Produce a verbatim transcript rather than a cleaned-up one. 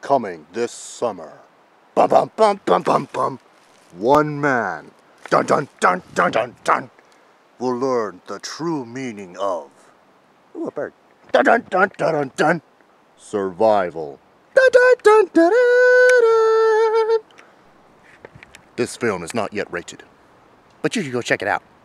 coming this summer. Bum bum bum bum bum bum. One man, dun dun dun dun dun dun, will learn the true meaning of. Ooh, a bird. Dun dun dun dun dun dun. Survival. Dun dun dun dun dun dun. This film is not yet rated, but you should go check it out.